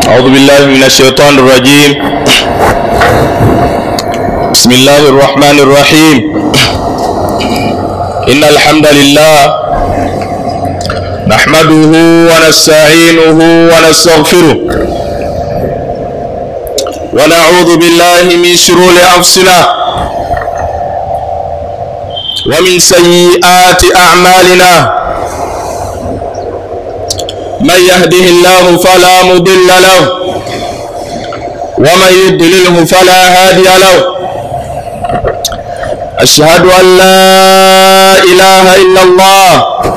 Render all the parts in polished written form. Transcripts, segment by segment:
أعوذ بالله من الشيطان الرجيم. بسم الله الرحمن الرحيم. إن الحمد لله نحمده ونستعينه ونستغفره ونعوذ بالله من شرور أنفسنا ومن سيئات أعمالنا. من يهده الله فلا مضل له ومن يضلله فلا هادي له. أشهد أن لا إله إلا الله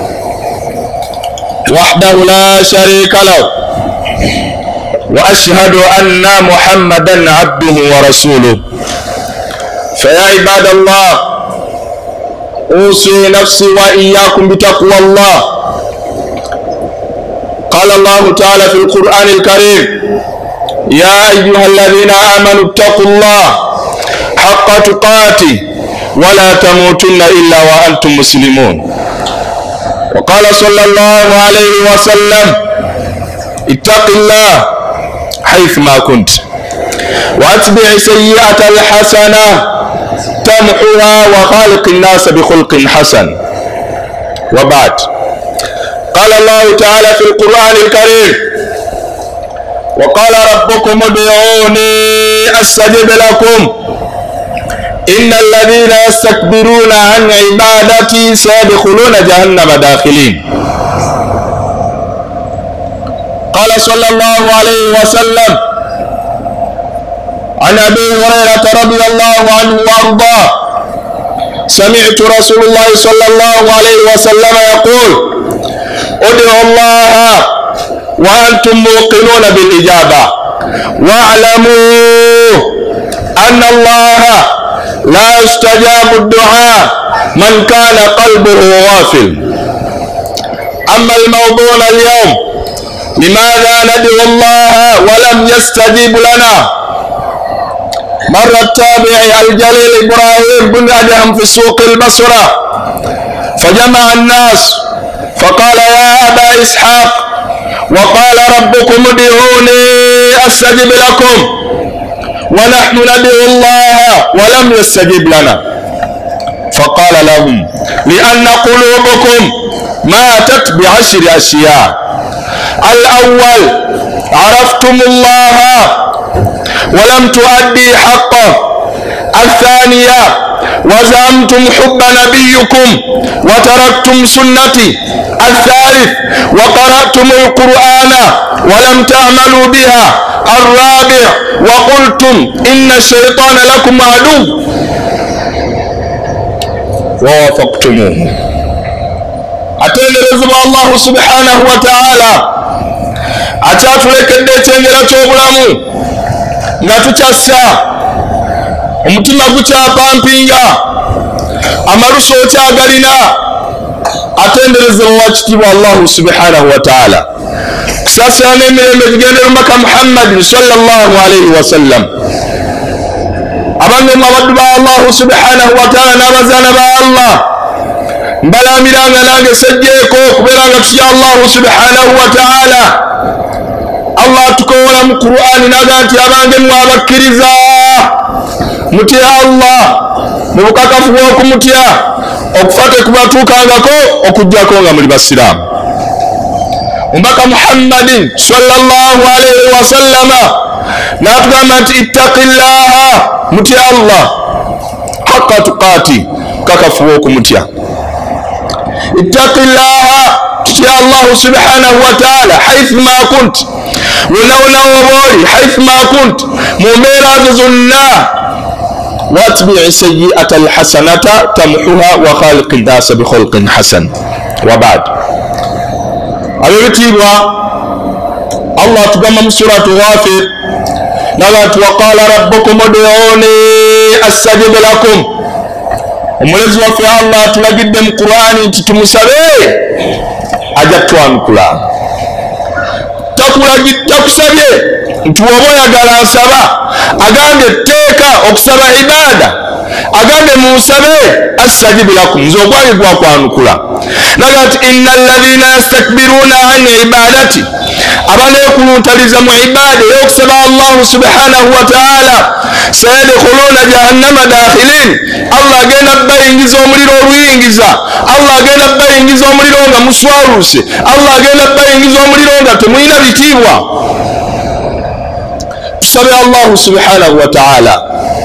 وحده لا شريك له وأشهد أن محمدا عبده ورسوله. فيا عباد الله، أوصي نفسي وإياكم بتقوى الله. قال الله تعالى في القرآن الكريم: يا أيها الذين آمنوا اتقوا الله حق تقاته ولا تموتن إلا وأنتم مسلمون. وقال صلى الله عليه وسلم: اتق الله حيثما كنت وأتبع سيئة الحسنة تمحها وخالق الناس بخلق حسن. وبعد، قال الله تعالى في القرآن الكريم: وقال ربكم ادعوني أستجب لكم إن الذين يستكبرون عن عبادتي سيدخلون جهنم داخلين. قال صلى الله عليه وسلم عن أبي هريرة رضي الله عنه وأرضاه: سمعت رسول الله صلى الله عليه وسلم يقول: ادعوا الله وأنتم موقنون بالإجابة واعلموا أن الله لا يستجاب الدعاء من كان قلبه غافل. أما الموضوع اليوم: لماذا ندعو الله ولم يستجيب لنا؟ مر التابعي الجليل إبراهيم بن أدهم في سوق البصرة فجمع الناس فقال: يا أبا إسحاق، وقال ربكم ادعوني أستجب لكم ونحن ندعو الله ولم يستجب لنا. فقال لهم: لأن قلوبكم ماتت بعشر أشياء. الأول: عرفتم الله ولم تؤدي حقه. الثانية: وزعمتم حب نبيكم وتركتم سنتي. الثالث: وقرأتم القرآن ولم تعملوا بها. الرابع: وقلتم إن الشيطان لكم عدو ووافقتموه. أتنرزم الله سبحانه وتعالى akyatuleka ekyengera ky'obulamu nga tukyassa omutima gukyapampinga amalusu okyagalina. atendereza owakitiibwa allahu subhanahu wataala kusaasira n'emirembe gigendera omubaka muhammadin sallallahu alaihi wasallam. abange mu abaddu ba allahu subhanahu wataala n'abazaana ba allah, mbalamiranga nange sajjeeko okubeera nga tutya allahu subhanahu wataala. allah atukowola mu qur'ani naga nti: abange mwe abakkiriza mutya allah mu bukakafu bw'okumutya, okufa tekubatuukangako okujjako nga muli basiraamu. omubaka muhammadin sallallahu alaihi wasallama n'atugamba nti: ittaqillaha, mutya allah haqqa tuqaati, kakafu bw'okumutya. ittaqillaha, tutya allahu subhanahu wataala haithuma kunt, wona wobooli, haithuma kunt, mu mbeera zo zonna. واتبع سيئة الحسنة تمحها وخالق الناس بخلق حسن. وبعد، أبيتيبوا الله تقام من سورة غافر نغات: وقال ربكم ادعوني أستجب لكم. وملز وفي الله تلقدم قرآن تتمسبي أجتوان كلام takusabye nti woba oyagala nsaba agambe etteeka okusaba ibaada agambe munsabe astajib lakum nze ogwange gwakwanukula naga ati inna alladhina yastakbiruna an ibadati abanekuluntaliza mu ibada ey'okusaba allahu subhanahu wa taala sayadkhuluna jahannama dakhilin allah agenda bayingiza omuliro oluyingiza allah agenda bayingiza omuliro nga muswaluse allah agenda bayingiza omuliro nga temulina bitiibwa tusabe allahu subhanahu wa taala.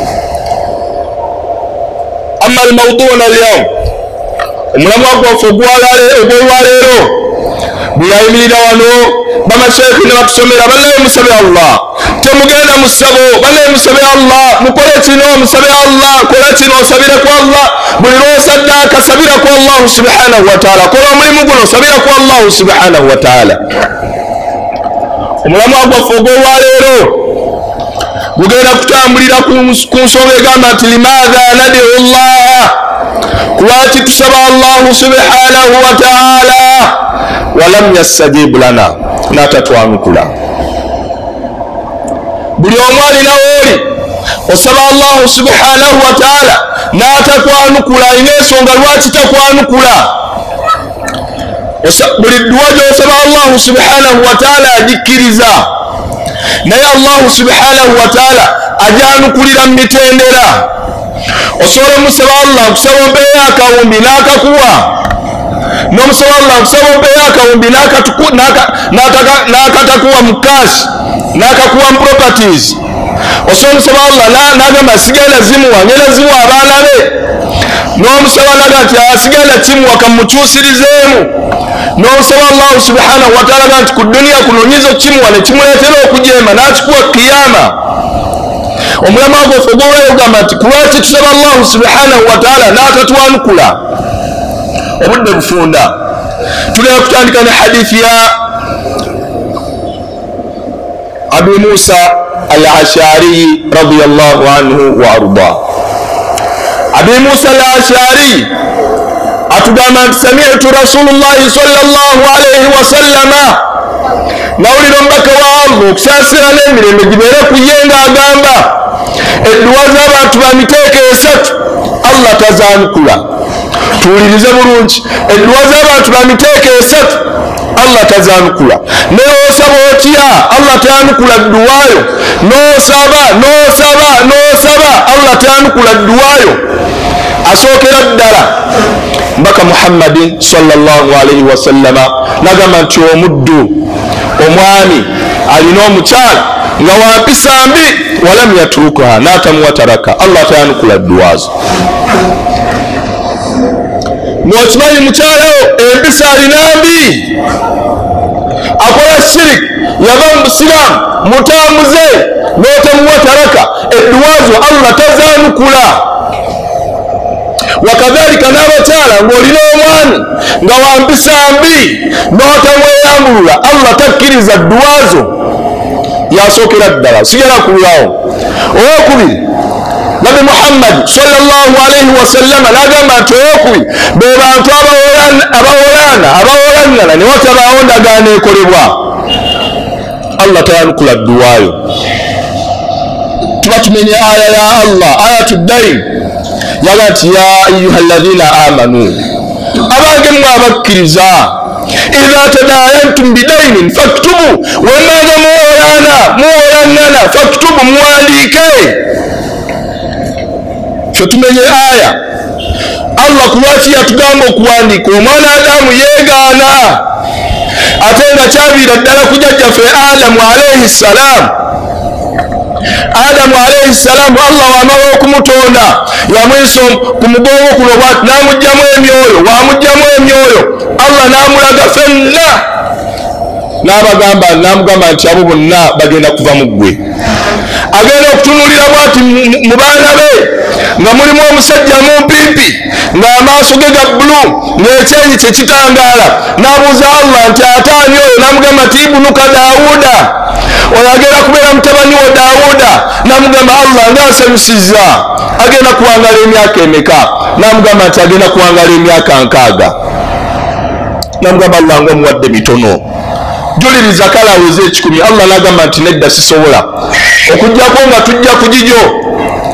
amma almawduuna alyawm omulamwa gwaffe ogwolwaleero bweyayimirira wano bamasheekhi ne batusomera banaye musabe allah temugenda musabo banaye musabe allah mukole kino musabe allah kola kino osabire ku allah buli lwosaddaaka sabira ku allahu subhanahu wa taala kola omulimu guno sabira ku allahu subhanahu wa taala. omulamwa gwaffe ogwolwaleero gugenda kutambulira ku nsonga egamba nti limaadha nadiu llaha lwaki tusaba allahu subhanahu wa taala walam yastajib lana natatwanukula. buli omu alina wooli osaba allahu subhanahu wa taala natakwanukula alina ensonga lwaki takwanukula. buli dduwa gyosaba allahu subhanahu wa taala agikkiriza naye allahu subhanahu wa taala ajanukulira mu mitendera. osobola omusaba allah kusaba ompeeyo akawumbi n'akakuwa n'omusaba allah kusaba ompeeyo akawumbi n'akatakuwa mu kaasi n'akakuwa mu properties. osobola omusaba allah n'agamba sigenda zimuwa ngenda zimuwa abaana be n'omusaba naga nti asigenda kimuwa kamukyusirizeemu n'osaba allahu subhanahu wa taala nti ku duniya kuno nyizo kimuwa ne kimuleetera okujeema n'akikuwa kiyama. omulama gwaffe ogwolwayo ogamba nti kulwaki tusaba allahu subhanahu wa taala n'atatwanukula. obudde bufunda tulina kutandika ne hadithi ya abi musa al ashari radiyallahu anhu wa arda. abi musa al ashari atugamba nti sami'tu rasulullahi sallallahu alayhi wasallama nawulira omubaka wa allah okusaasira n'emirembe gibeere ku ye ng'agamba edduwa z'abantu bamiteeka esatu allah tazanukula. tuwulirize bulungi, edduwa z'abantu bamiteeka esatu allah tazanukula. naye osaba otya allah tayanukula dduwaayo, n'osaba allah tayanukula dduwaayo. asookera ddala mbaka muhammadin sallallahu alayhi wasallama nagamba nti omuddu omwami alina omukyala nga wampisa mbi walam yatrukuha n'atamuwataraka allah tayanukula dduwaazo. n'okimanyi mukyalawo empisa alina mbi akola shirik yava mu busiraamu mutambuze n'otamuwataraka edduwaazo allah tazanukula. wakadhalika n'abakyala ng'olina omwami nga wampisa mbi n'otamweyambulula allah takkiriza dduwaazo. yasookera ddala sigala kulwawo. owokubiri nabi muhammad sallallahu alayhi wasallama n'agamba nti owokubiri be bantu abawolangana ne watabaawo ndagaano ekolebwa allah tayanukula dduwaayo. tuba tumenye aya ya allah ayatu dain yaga nti ya ayuha alladhina amanu abange mmwe abakkiriza idha tadayantum bidainin faktubu wemaga muwolangana faktubu muwandiike. ffe tumenye aya allah kulwaki yatugamba okuwandiika. omwana adamu yeegaana ate nga kyaviira ddala ku jjajjaffe adamu alayhi salaamu. adamu alayhi salaamu allah wamala okumutonda yamwisa ku mugongo kuno bwati n'amugjamu emyoyo. wamugjamu emyoyo allah n'amulaga fenna n'amugamba nti abo bonna bagenda kuva mu ggwe. agenda okutunulira bwati mu baana be nga mulimu omusajja mumpimpi ng'amaaso ge ga bbulu ng'ekyenyi kyekitangaala. n'abuuza allah nti ate ani oyo? n'amugamba nti ibunuka daawuda, oyo agenda kubeera mutabani wa daawuda. n'amugamba allah ng'asanyusizza. agenda kuwangala emyaka emeka? n'amugamba nti agenda kuwangala emyaka 6. n'amugamba allah ng'omuwadde mitono. juliriza kale aweze 10. allah n'agamba nti nedda sisobola okujjako nga tujja ku gigyo.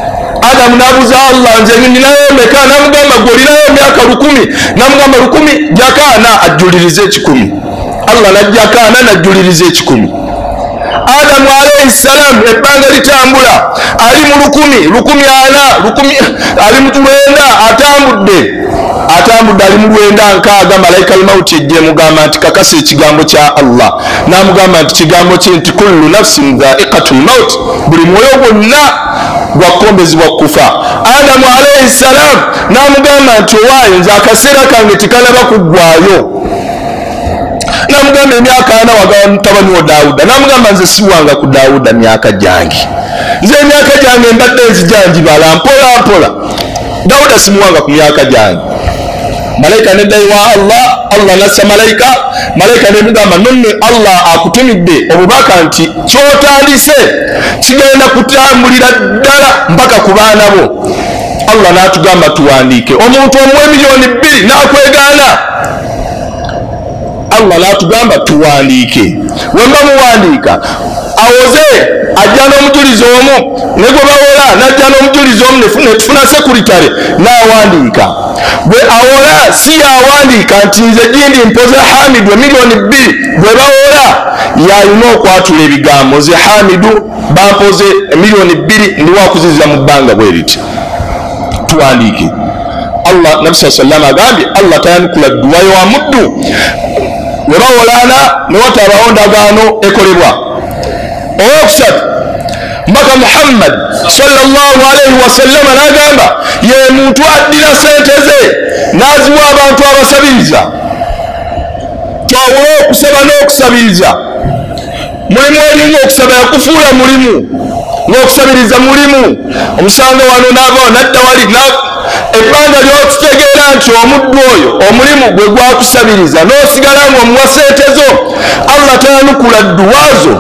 Adamu nabuza Allah nze ninayo meka, namugamba golinayo myaka 10, namugamba 10 jakana ajulirize 10. Allah najjakana najulirize 10. Adamu alayhi salam ebbanga litambula ali mu 10, 10 ali mu 9 atambudde ali mu 9 malaika al-mauti ejje mugamba nti kakase ekigambo kya Allah, namugamba nti kigambo kye nti kullu nafsin dha'iqatul maut, buli mwoyo gwonna gwakombezebwa kufa. Adamu alayhi salam namugamba nti owaayo nze akaseera kange tikalaba kuggwayo. Namugamba emyaka 4 wagawa mutabani wa Dawuda, namugamba nze siwanga ku Dawuda myaka gyange, nze emyaka gyange mbadde nzijanjibala mpola mpola. Dawuda simuwanga ku myaka gyange. Malaika neddayo wa Allah nassa malaika nemugamba nonne Allah akutumidde obubaka nti kyotandise kigenda kutambulira ddala mpaka ku baana bo. Allah n'atugamba tuwandiike. Omuntu omuwe miliyoni 2 n'akwegaana, Allah n'atugamba tuwandiike. Wemba muwandiika awoze ajja n'omujulizi omu, ne gwe bawola n'ajja n'omujulizi omu, netufuna sekuritale n'awandiika. Bwe awola si yawandiika nti nze gindi mpoze Hamidu miliyoni 2, bwe bawola yalina okwatula ebigambo nze Hamidu bampoze miliyoni 2 ndi wakuzizza mu bbanga bwe liti. Tuwandiike. Allah Nabi sallallahu agambye Allah tayanukula dduwa wa muddu we bawolana ne watabawo ndagaano ekolebwa. Owokusatu mbaka Muhammad sallallahu alayhi wasallam n'agamba ye muntu addira sente ze n'aziwa abantu abasabiriza. Twawula okusaba n'okusabiriza. Mulimu erimu okusaba yakufuula mulimu, n'okusabiriza mulimu. Omusanga wano n'avaawo n'adda wali ebbanga ly'okitegeera nti omuddu oyo omulimu gwe gwakusabiriza n'osigala ng'omuwa sente zo, Allah tayanukula dduwa zo.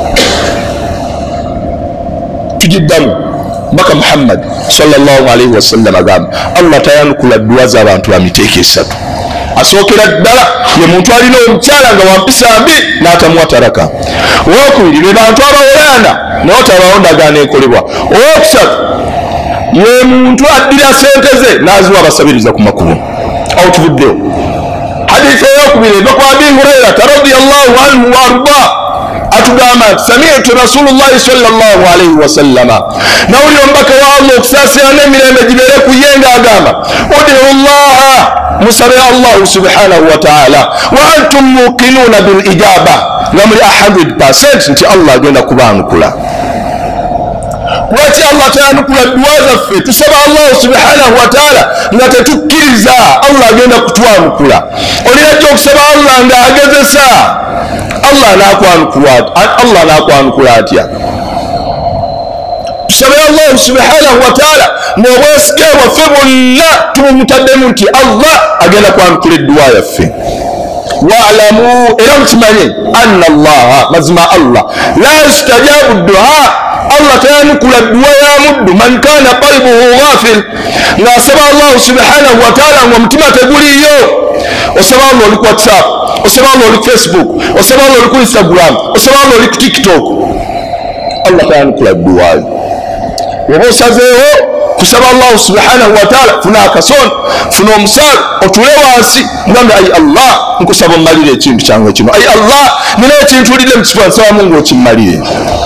Tujiddamu mbaka Muhammad sallallahu alayhi wasallam agamba Allah tayanukula dduwa z'abantu ba miteeko 3. Asookera ddala ye muntu alina omukyala nga wampisa mbi n'atamuwa taraka. Owokubiri be bantu abawolana naye otabawo ndagaano ekolebwa. Owokusatu ye muntu addira sente ze n'aziwa abasabiriza ku makubo. Awo tuvuddewo. Hadithi eyokubiri eva ku Abi Hurairata radiyallahu anhu wa arda atugamba nti sami'tu Rasulullahi sallallahu alayhi wasallama, nawulira omubaka wa Allah okusaasira n'emirembe gibeere ku ye ng'agamba udiu llaha, musabe Allahu subhanahu wa ta'ala wa antum muqinuuna bil ijaba, nga muli 100% nti Allah agenda kubaanukula. Lwaki Allah tayanukula dduwa zaffe? Tusaba Allah subhanahu wa ta'ala nga tetukkiriza Allah agenda kutwanukula. Olirajja okusaba Allah ng'agezesa, Allah n'akwanukula atya? Tusabe Allah subhanahu wa ta'ala ng'obwesige bwaffe bwonna tumumutaddemu nti Allah agenda kwanukula edduwa yaffe. Wa'lamu, era mukimanye anna Allah, mazima Allah la yustajabu du'a, Allah tayanukula dduwa ya muddu man kana qalbuhu ghafil, ng'asaba Allah subhanahu wa ta'ala ng'omutima teguliyo. Osaba Allah oli ku WhatsApp, osaba Allah oli ku Facebook, osaba Allah oli ku Instagram, osaba Allah oli ku TikTok, Allah tayanukula dduwa yo. Oba osazeewo kusaba Allah subhanahu wa ta'ala, funa akasonda, funa omusaala, otule wansi ngambe ayi Allah nkusaba ommalire ekintu kyange kino, ayi Allah nina ekintu olidde mu kifo nsabamu ng'okimmalire.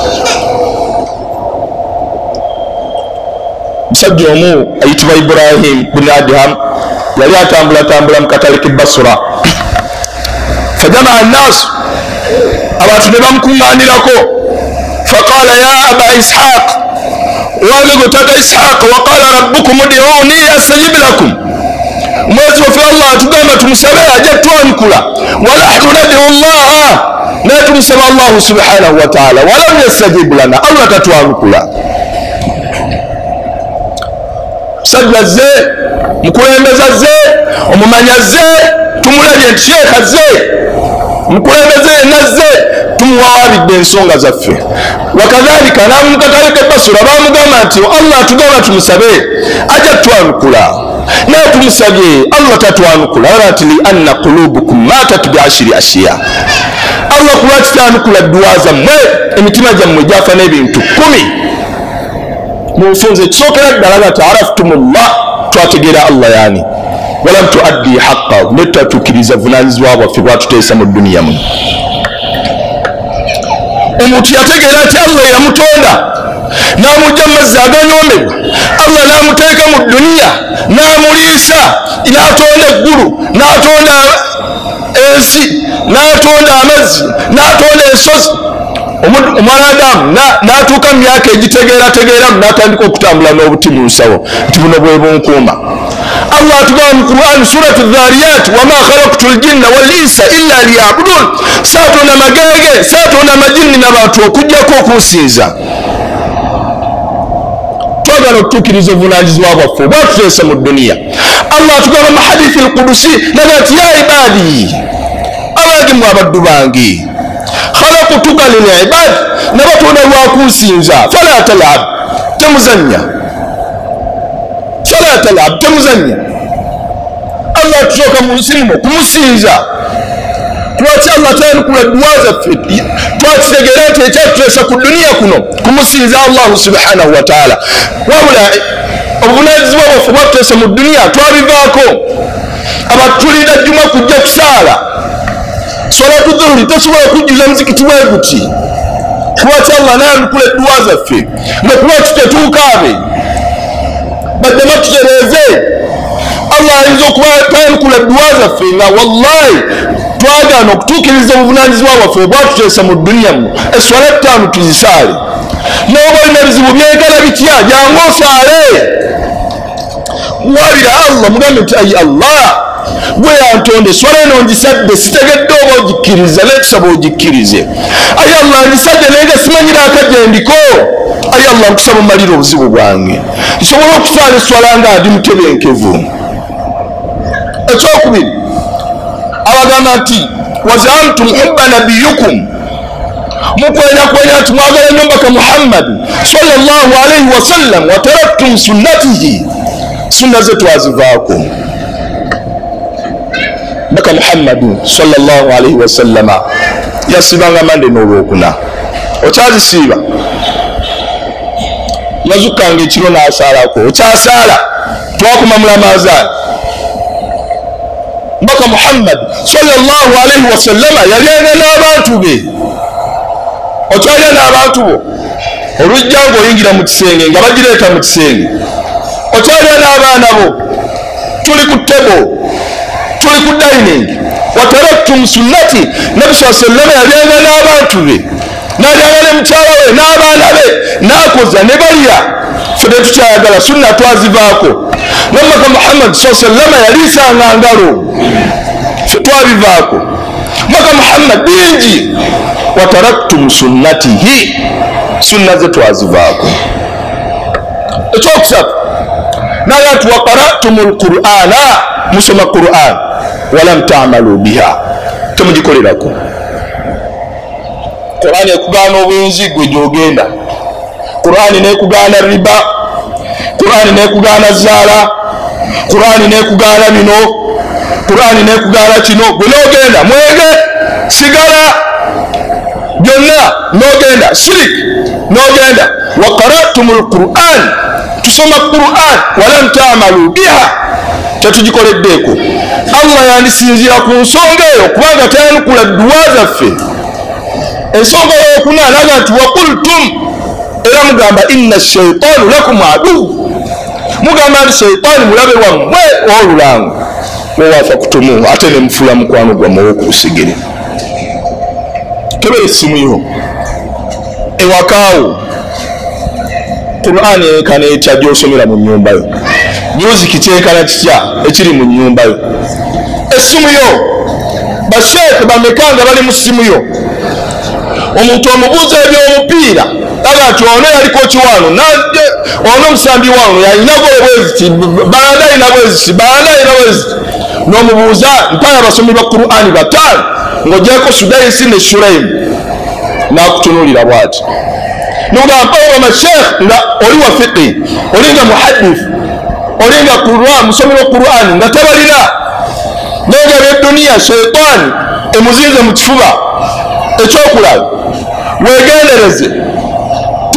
Musajja omu ayitibwa Ibrahim bin Adham yali atambula mu katale k'e Basra. Fajama annas, abantu ne bamukuŋŋaanirako. Faqala ya aba Ishaq, wange gwe tata Ishaq, waqala rabbukum ud'uuni astajib lakum, omwezi waffe Allah atugamba tumusabe ajja twanukula. Wanahnu nad'u llaha, naye tumusaba Allahu subhanahu wa ta'ala walam yastajib lana, Allah tatwanukula. Musajja zze, mukulembeza zze, omumanya zze, tumulabye nti sheekha zze, mukulembeze yenna zze, tumuwawaabidde ensonga zaffe. Wakadhalika n'amukatale k'e Basra baamugamba nti Allah atugamba tumusabe ajja twanukula, naye tumusabye Allah tatwanukula. Wala nti li anna qulubukum matat bi 10 ashiya, Allah kulwaki tanukula dduwa zammwe, emitima gyammwe gyafa n'ebintu 10. mufunze kisokera ddala nga taaraftumullah twategeera Allah yani walam tuaddi haqqa netwatukiriza vunanyizibwa bwaffe bwatuteesa mu duniya muno. Omuntu yategeera nti Allah yamutonda n'amugya mu mazzi aganyoomebwa, Allah n'amuteeka mu duniya n'amuliisa, n'atonda eggulu, n'atonda ensi, n'atonda amazzi, n'atonda ensozi. Omwanadamu n'atuuka mu myaka egitegeerategeeramu n'atandika okutambula n'obuti mu nsawo nti buno bwe bunkuuma. Allah atugamba mu Qur'an suratu Dhariyat, wama khalaqtu ljinna wal insa illa liya'budun, saatonda magege, saatonda amajinni n'abantu okujjako okunsinza. Twagala okutuukiriza obuvunanyizibwa bwaffe bwatuteesa mu duniya. Allah atugamba mu hadithi al-Qudusi naga nti ya ibadi, abange mwe abaddu bange, khalaqtuka lil ibad, nabatonda lwakunsinza, fala talab, temuzanya, fala talab, temuzanya. Allah tusooka mu nsi muno kumusinza. Lwaki Allah tayanukula duwa zaffe twakitegeera nti ekyatuteesa ku duniya kuno kumusinza Allahu subhanahu wa taala. Wabula obuvunanyizibwa bwaffe bwatuteesa mu duniya twabivaako. Abatulinda jjuma kujja kusaala salatu dhuhuri tosobola kujjuza muzikiti bwe guti. Lwaki Allah nayanukula duwa zaffe nga lwaki tetuukaabe baddemu tutereeze. Allah ayinza okuba tayanukula duwa zaffe nga wallahi twagaana okutuukiriza obuvunanyizibwa bwaffe bwatuteesa mu duniya muno. Eswala ttaano tuzisaale, n'oba olina bizibu byegala bitya jangu osaale. Wabira Allah mugambe nti ayi Allah gwe yantonde eswala eno ngisadde sitegedde oba ogikkiriza, netusaba ogikkirize. Ayi Allah ngisadde naye nga simanyira akagyendiko. Ayi Allah nkusaba mmalira obuzibu bwange nsobole okusaala eswala nga ndi mutebenkevu. Ekyokubiri abagamba nti wazamtum hubba nabiyukum, mukwenyakwenya nti mwagala nnyo mbaka Muhammad sallallahu alaihi wasallam, wataraktum sunnatihi, sunna ze twazivaako. Mbaka Muhammad sallallahu alaihi wasallama yasibanga mande n'olwokuna, okyazisiiba yazukanga ekiro n'asaalako, okyasaala twakuma mulamazaani. Mbaka Muhammad sallallahu alaihi wasallama yalyanga n'abantu be, okyalya n'abantu bo olujja ng'oyingira mu kisenge nga bagireeta mu kisenge, okyalya n'abaana bo, tuli ku tebo, tuli ku dining. Wataraktum sunnati, Nabi sallallahu alaihi wasallama yalyanga n'abantu be, n'alyanga ne mukyala we n'abaana be, n'akoza ne balya. Ffe tetukyayagala sunna twazivaako. Nabaka Muhammad sallallahu alaihi wasallama yaliisanga ngalo, ffe twabivaako. Mbaka Muhammad bingi, wataraktum sunnatihi, sunna ze twazivaako. Ekyokusatu naye nti waqaratumul qur'ana, musoma Qur'an walam ta'malu biha, temugikolerako. Qur'an ekugaana obwenzi gwe gyogenda, Qur'an nekugaana riba, Qur'an nekugaana zaala, Qur'an nekugaana bino, Qur'an nekugaana kino, gwe n'ogenda mwenge sigala byonna n'ogenda shirik n'ogenda. Waqaratumul Qur'an, tusoma Qur'an walam ta'malu biha, tetugikoleddeeko. Allah yandisinzira ku nsonga eyo kubanga tayanukula duwa zaffe. Ensonga eyokuna alaga nti waqultum, era mugamba inna shaitanu lakum adu, mugamba nti shaitani mulabe wammwe olulango wewafa kutumu, ate ne mufuula mukwano gwammwe w'okusigere. Kebera essimu yo ewakaawo, Qur'an yeekana etya gy'osomera mu nnyumba yo, music kyekana kitya ekiri mu nnyumba yo. Essimu yo, basheeke bameka nga bali mu ssimu yo. Omuntu omubuuza eby'omupiira aga nti ono yaliko kiwano, ono musambi wano yalinago obweziti, banda alina bweziti, banda alina bweziti. N'omubuuza mpaya abasomi ba Qur'an bataano ng'ogyeko Sudaisi ne Shuraimu, n'akutunuulira bw'ati. N'ogamba mpayo amashekh nga oli wa fiqhi, oli nga muhaddith, oli nga Qur'an, musomi wa Qur'an nga tabalina. N'ogaba edduniya shaitani emuzinze mu kifuba. Ekyokulaba weegendereze,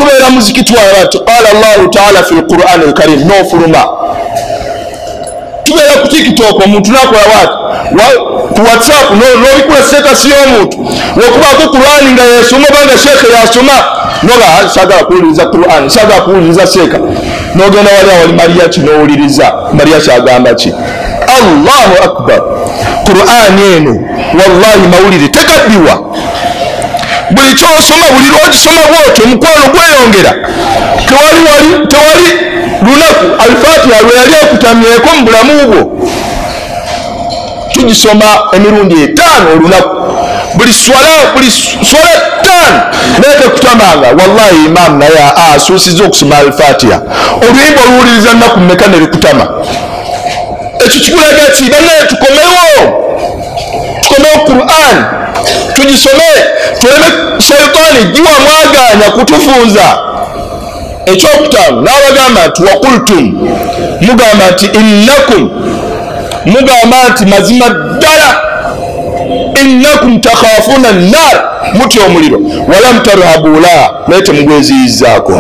tubeera muziki twalati qala Allahu ta'ala fi al-Qur'an al-Karim no fuluma tubeera ku TikTok omuntu nakola wati ku WhatsApp n'obikula status y'omuntu okubaako Qur'an nga yesoma banga sheekhe yasoma noga sagala kuwuliriza Qur'an sagala kuwuliriza sheekha n'ogenda wali awali Mariya kinowuliriza Mariya kyagamba ki Allahu akbar Qur'an eno wallahi mawulire tegaddiwa buli kyosoma buli lwogisoma bwotyo omukwano gweyongera tewali lunaku Al-Fatiha lwe yali akutamyeko mu bulamu bwo tugisoma emirundi 5 olunaku buli swala 5 nete kutamanga wallahi imam naye asuusiza okusoma Al-Fatiha oluyimba oluwuliriza nnaku mmeka ne likutama ekyo kikulaga ki bannaye tukomewo Qur'an tugisome tuleme shayitani jiwa mwaganya kutufunza ekyokutaano n'abagamba nti waqultum mugamba nti innakum mugamba nti mazima ddala innakum takhafuna an-nar mutya omuliro walam tarhabula naye temugweziyizaako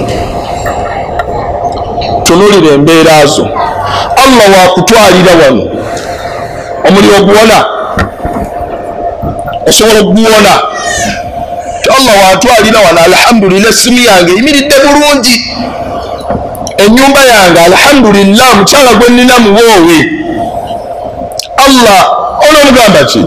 tunulira embeera zo Allah wakutwalira wano omuliro guwona osobola okuguwona Allah watwalira wano alhamdulillah esimu yange yimiridde bulungi ennyumba yange alhamdulillah mukyala gwe nnina muwoowe Allah onomugamba ki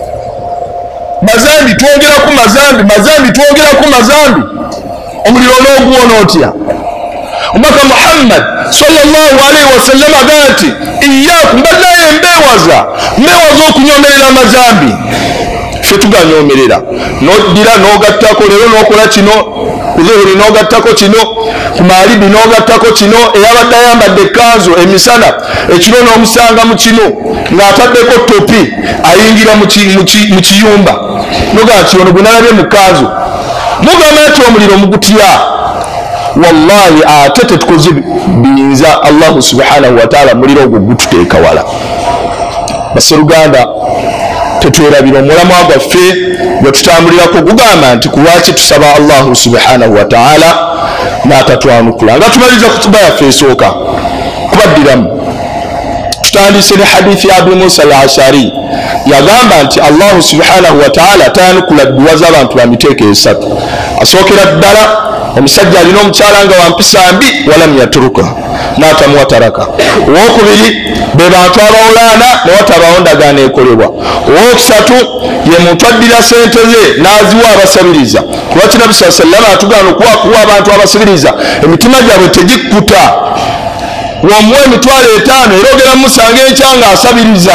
mazambi twogeraku mazambi twogeraku mazambi omuliro n'oguwona otya omubaka Muhammad sallallahu alaihi wasallam agamba nti iyyakum bannaye mbeewaza okunyomerera amazambi ffe tuganyomerera noddira n'ogattako leero n'okola kino kuzuhuri n'ogattako kino ku maalibi n'ogattako kino eyabadde ayambadde ekkanzu emisana ekiro n'omusanga mu kino ng'ataddeko topi ayingira mu kiyumba nogaa nti ono gwe nalabye mu kkanzu mugamba nti omuliro mugutya wallahi ate tetukoze biyinza Allahu subhanahu wa ta'ala muliro ogwo gututeeka wala baseruganda tetwerabira omulamwa gwaffe gwe tutambulirako gugamba nti kulwaki tusaba Allahu subhanahu wa ta'ala n'atatwanukula nga tumaliriza kutuba yaffe esooka kubaddiramu tutandise ne hadithi ya Abu Musa al-Ashari yagamba nti Allahu subhanahu wa ta'ala tayanukula dduwa z'abantu ba miteeko 3 asookera ddala omusajja alina omukyala nga wampisa mbi walam yaturuka n'atamuwa taraka owokubiri be bantu abawulaana ne watabaawo ndagaano ekolebwa owokusatu ye muntu addira sente ze n'aziwa abasabiriza kulwaki Nabbi sallallahu alaihi wasallam atugaana okuwa abantu abasabiriza emitima gyabwe tegikkuta womuwa emitwalo 5 era ogera musanga enkya nga asabiriza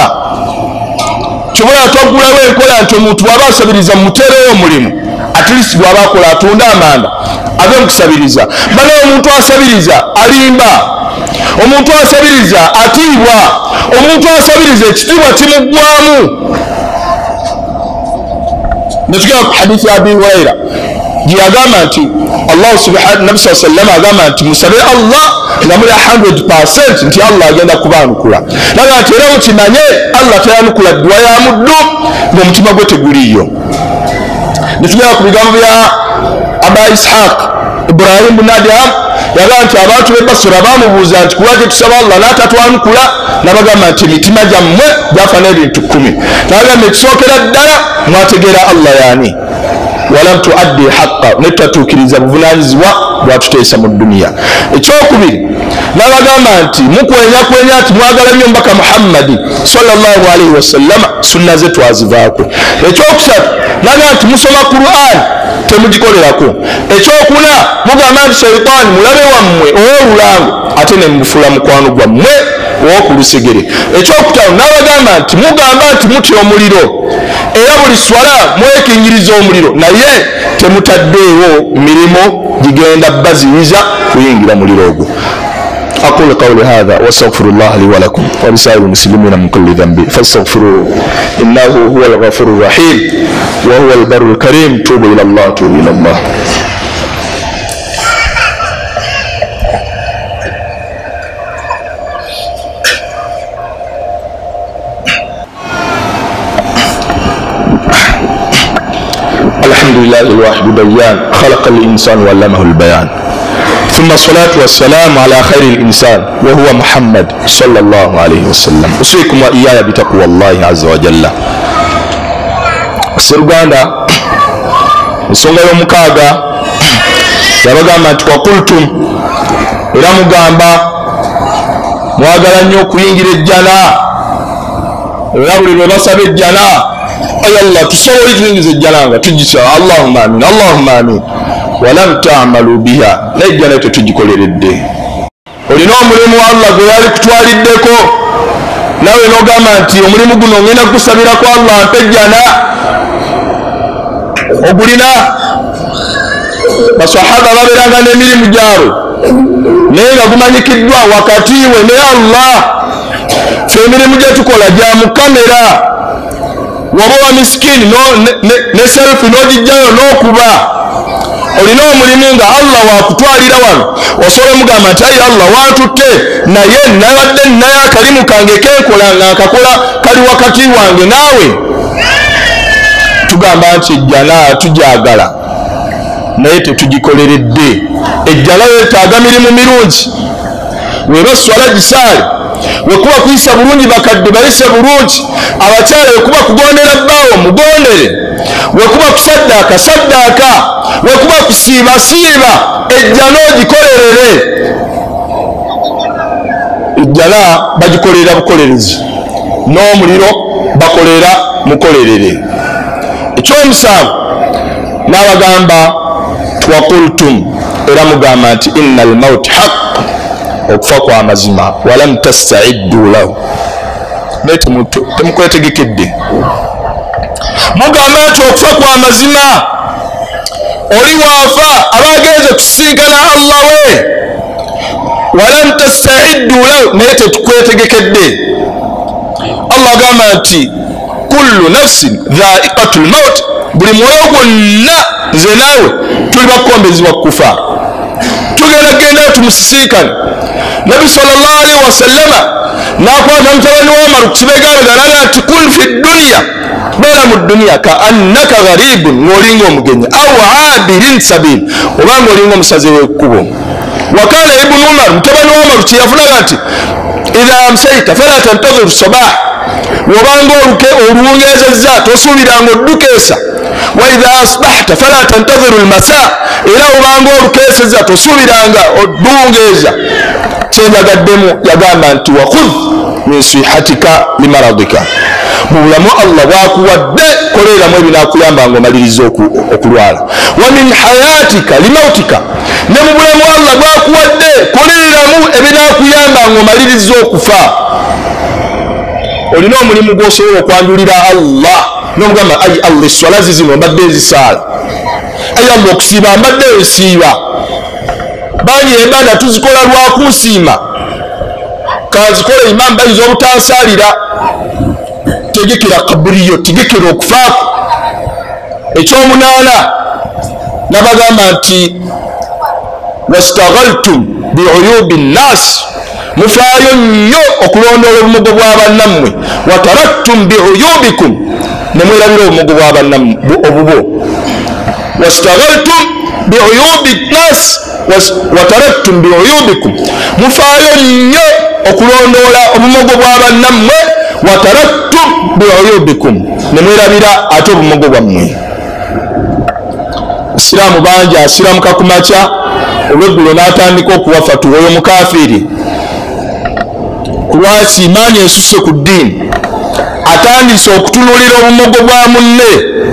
kibula twaggulawo enkola nti omuntu bw'aba asabiriza muteerewo omulimu atlist bw'aba akola atunda amanda ave mukusabiriza bale omuntu asabiriza alimba omuntu asabiriza atiibwa omuntu asabiriza ekitiibwa kimuggwamu netugenda ku hadithi ya Abi Huraira gye yagamba nti Allah subhanahu Nabi sallallahu alaihi wasallam agamba nti musabe Allah nga muli 100% nti Allah agenda kubaanukula naga nti era mukimanye Allah tayanukula dduwa ya muddu ng'omutima gwe teguliyo netugenda ku bigambo bya Aba Ishaq Ibrahim bin Adham yagamba nti abantu b'e Basra bamubuuza nti kulwaki tusaba Allah n'atatwanukula n'abagamba nti emitima gyammwe gyafaana ebintu 10 n'agamba ekisookera ddala mwategeera Allah yaani walam tuaddi haqqa netatuukiriza buvunaanyizibwa bwatuteesa mu duniya ekyokubiri n'abagamba nti mukwenya nti mwagala nnyo mbaka Muhammadi sallallahu alaihi wasallam sunna ze twazivaako ekyokusatu n'agamba nti musoma Qur'an temugikolerako ekyokuna mugamba nti shayitaani mulabe wammwe ow'olulango ate ne mufuula mukwano gwammwe ow'okulusegere ekyokutaano n'abagamba nti mugamba nti mutya omuliro era buli swala mwekinyiriza omuliro naye temutaddeewo mirimu gigenda baziyiza kuyingira muliro ogwo أقول قولي هذا واستغفر الله لي ولكم ولسائر المسلمين من كل ذنب فاستغفروه إنه هو الغفور الرحيم وهو البر الكريم توبوا إلى الله توبوا إلى الله الحمد لله الواحد الديان خلق الإنسان وعلمه البيان ثم الصلاة والسلام على خير الإنسان وهو محمد صلى الله عليه وسلم. أوصيكم وإياي بتقوى الله عز وجل. سرغاندا nsonga y'omukaaga yabagamba nti wakultum, era mugamba mwagala nnyo okuyingira ejjana, era buli lwe basaba ejjana ay Allah tusobola tuyingiza ejjana nga tugisaba Allahumma amin Allahumma amin, walam ta'malu biha, nejjana tetugikoleredde. Olina omulimu Allah gwe yali kutwaliddeko, nawe n'ogamba nti omulimu guno ngenda kukusabira ku Allah mpe ejjana, ogulina. Basahaba baberanga n'emirimu gyabwe naye nga gumanyikiddwa wakati we ne Allah. Fe emirimu gye tukola gya mukamera, waba wa miskini ne selfi n'ogijjayo n'okuba. Olina omulimu nga Allah wakutwalira wano, osobola mugamba nti ayi Allah watutte, naye nabadde naye akalimu kange kenkola nga nkakola kali wakati wange naawe. Tugamba nti ejjana tujagala naye tetugikoleredde. Ejjala yeetaaga mirimu mirungi, weba swala gisaale, wekuba kuyisa bulungi bakadde bayise bulungi, abakyala wekuba kugondera bbaawo mugondere, wekuba kusaddaaka saddaaka, wekuba kusiiba siiba, ejjala ogikolerere. Ejjala bagikolera bukolerezi, n'omuliro bakolera mukolerere. Ekyomusanvu n'abagamba wakultum, era mugamba nti innal maut haqq, okufa kwa mazima, walam tasta'iddu lahu, naye temukwetegekedde. Mugamba nti okufa kwa mazima, oli waafa abagenze kusinkana Allah we, walam tasta'iddu lahu, naye tetukwetegekedde. Allah agamba nti kullu nafsin dha'iqatul maut, buli mwoyo gwonna nze naawe tuli bakombezibwa kufa. Tugenda tumusisinkane. Nabi sallallahu alaihi wasallama n'akwata mutabani wa Omar ku kibegaabegana nti kun fi dunya, beera mu duniya ka annaka gharibun, ng'olinga omugenyi, aw abirin sabil, oba ng'olinga omusaze w'ekkubo. Wakala ibn Umar, mutabani wa Omar kyeyafunaga nti idha amsayta fala tantadhiru sabah, wobanga oluwungezezza tosuubiranga oddukeesa. Wa idha asbahta fala tantadhiru almasa, era obanga olukeesezza tosuubiranga odduwungeeza. Kyenjagaddemu yagamba nti wakhudh min sihatika limaradika, mu bulamu Allah bwakuwadde koleeramu ebinaakuyamba ng'omaliriza okulwala. Wa min hayatika limautika, ne mu bulamu Allah bwakuwadde koleeramu ebinaakuyamba ng'omaliriza okufa. Olina omulimu gw'osobola okwanjulira Allah n'omugamba ayi Allah eswala zizino mbadde nzisaala, ayi Allah okusiiba mbadde nsiiba. Bangi ebada tuzikola lwakunsiima, kanzikola imam bayinza obutansalira. Tegekera kaburiyo, tegekera okufaako. Ekyomunaana nabagamba nti wastaghaltum biuyubi nnaasi, mufaayo nnyo okulondoola obumogo bw'abannammwe. Wataraktum biuyubikum, ne mwerabira obumogo bw'abannammwe obubo. Wastaghaltum biuyubi nnaasi wataraktum biuyubikum, mufaayo nnyo okulondoola obumogo bw'abannammwe. Wataraktum biuyubikum, ne mwerabira ate obumogo bwammwe. Siraamu bangi asiramuka ku makya, olweggulo n'atandika okuwafa tuwoyo mukafiri. Kulwaki imaani esuse ku ddiini, atandise okutunuulira obumogo bwa munne.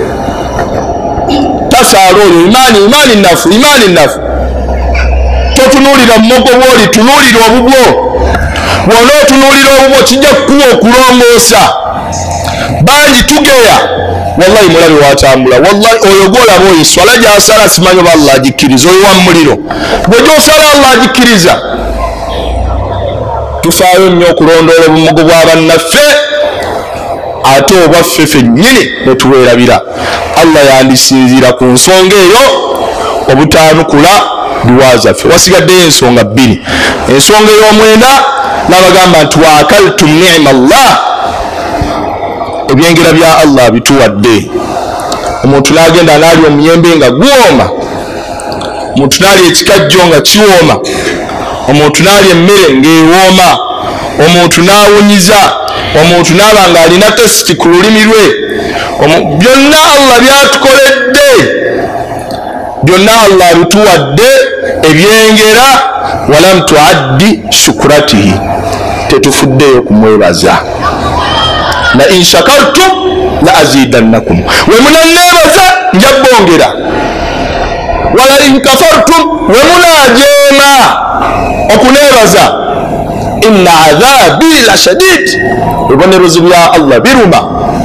Tasaala oyo imaani nafu, imaani nafu. Totunuulira mumogo bw'oli, tunuulira obubwo. Bw'ona otunuulira obubwo kijja kukuwa okulongoosa. Bangi tugeya, wallahi mulabe watambula, wallahi oyo gwolaba oyo swala gy'asala simanyi oba Allah agikkiriza, oyo wa muliro. Bwe gy'osala Allah agikkiriza. Tufaayo nnyo okulondoola obumogo bw'abannaffe, ate obwaffe ffennyini ne tuweerabira. Allah yandisinziira ku nsonga eyo obutaanukula duwa zaffe. Wasigaddeyo ensonga bbiri. Ensonga ey'omwenda n'abagamba nti wa akaltum ni'ma Allah, ebyengera bya Allah bituwadde. Omuntu n'agenda n'alya omuyembe nga guwoma, omuntu nalya ekikajjo nga kiwooma, omuntu nalya emmere ng'ewooma, omuntu nawunyiza, omuntu naba nga alina tesiti ku lulimi lwe. Byonna Allah byatukoledde, byonna Allah abituwadde ebyengera. Walam tuaddi shukuratihi, tetufuddeyo kumwebaza. La in shakartum la azidannakum, we munanneebaza nja bongera. Wala in kafartum, we munajeema okuneebaza, inna adhabi la shadid, ebibonerezo bya Allah biruma.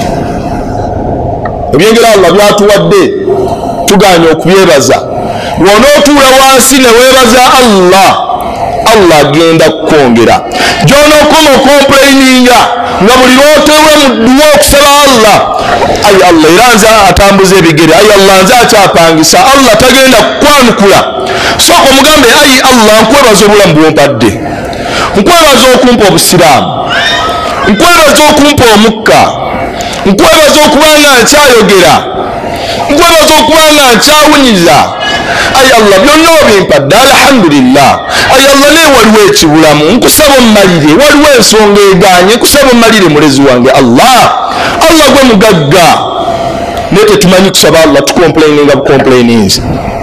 Ebyengera Allah byatuwadde tuganye okubyebaza. Wonootuula wansi ne weebaza Allah, Allah agenda kukwongera. Gy'onookoma okomplaininga nga buli lwoteebwa mu dduwa okusaba Allah, ayi Allah era nze atambuza ebigere, ayi Allah nze akyapangisa, Allah tagenda kukwanukula. Sooka omugambe, ayi Allah nkwebaza obulamu bwompadde, nkwebaza okumpa obusiraamu, nkwebaza okumpa omukka, nkwebaza okuba nga nkyayogera, nkwebaza okuba nga nkyawunyiza. Ayi Allah byonna obimpadde, alhamdulillah. Ayi Allah naye waliwo ekibulamu, nkusaba ommalire, waliwo ensonga eganye, nkusaba ommalire mulezi wange Allah. Allah gwe mugagga, naye tetumanyi kusaba Allah, tukomplaininga bukomplainings.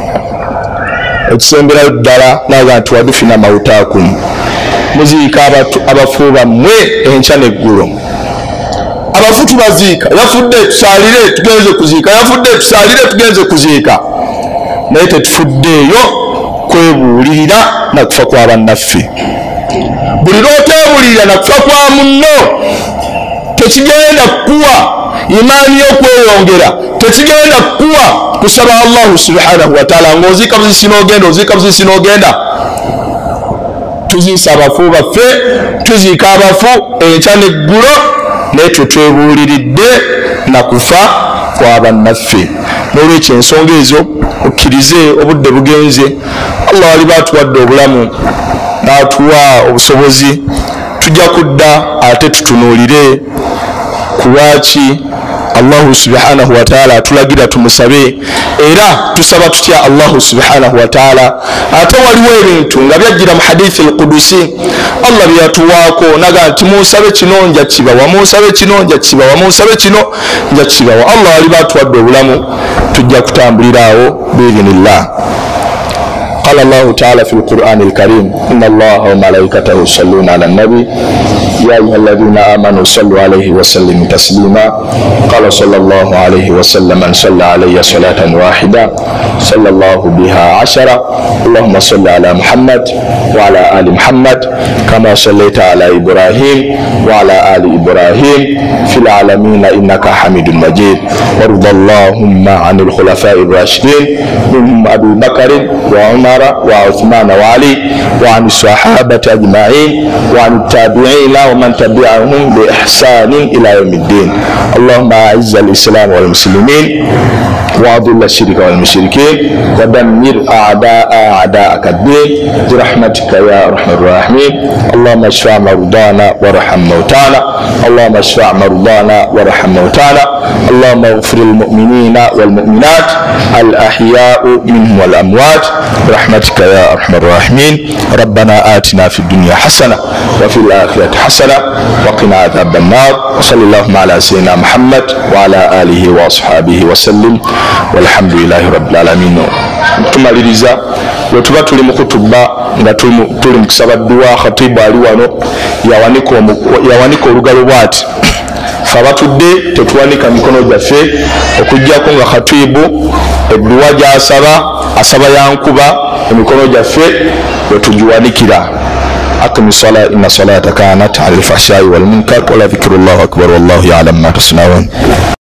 Ekisemberayo ddala naga nti wadufina mautaakum, muziika abafu bammwe enkya n'eggulo. Abafu tubaziika, yafudde tusalire tugenze kuziika, yafudde tusalire tugenze kuziika, naye tetufuddeeyo kwebuulirira na kufa kwa bannaffe. Buli lw'oteebuulirira na kufa kwa munno tekigenda kukuwa imaani y'okweyongera, tekigenda kukuwa kusaba Allahu subhanahu wa ta'ala ng'oziika buzisi n'ogenda, oziika buzisi n'ogenda. Tuziisa abafu baffe, tuziika abafu enkya n'eggulo, naye tetwebuuliridde na kufa kwa bannaffe. N'olwekyo ensonga ezo okkirize, obudde bugenze. Allah wali batuwadde obulamu n'atuwa obusobozi, tujja kudda ate tutunuulire ku lwaki Allahu subhanahu wa ta'ala atulagira tumusabe, era tusaba tutya Allahu subhanahu wa ta'ala. Ate waliwo ebintu nga byajjira mu hadithi al-Qudusi, Allah byatuwaako naga nti munsabe kino nja kibawa, munsabe kino nja kibawa, munsabe kino nja kibawa. Allah wali batuwadde obulamu, tujja kutambulira awo biidhnillah. قال الله تعالى في القرآن الكريم إن الله وملائكته يصلون على النبي يا أيها الذين آمنوا صلوا عليه وسلموا تسليما. قال صلى الله عليه وسلم من صلى علي صلاة واحدة صلى الله بها 10. اللهم صل على محمد وعلى آل محمد كما صليت على إبراهيم وعلى آل إبراهيم في العالمين إنك حميد مجيد. وارض اللهم عن الخلفاء الراشدين منهم أبي بكر وعمر وعثمان وعلي وعن الصحابة أجمعين وعن التابعين ومن تبعهم بإحسان إلى يوم الدين. اللهم أعز الإسلام والمسلمين وأذل الشرك والمشركين ودمر أعداءك الدين برحمتك يا أرحم الراحمين. اللهم اشفع مرضانا وارحم موتانا، اللهم اشفع مرضانا وارحم موتانا. اللهم اغفر المؤمنين والمؤمنات الأحياء منهم والأموات برحمتك يا أرحم الراحمين. ربنا آتنا في الدنيا حسنة وفي الآخرة حسنة وقنا عذاب النار. وصلى اللهم على سيدنا محمد وعلى آله وأصحابه وسلم والحمد لله رب العالمين. tumaliriza bwe tuba tuli mu kutuba nga tuli mu kusaba dduwa, khatibu ali wano yawanika olugalo bw'ati, fe abatudde tetuwanika mikono gyaffe okuggyako nga khatibu edduwa gy'asaba yankuba emikono gyaffe bwe tugiwanikira. أقم الصلاة إن الصلاة كانت على الفحشاء والمنكر ولذكر الله أكبر والله يعلم ما تصنعون.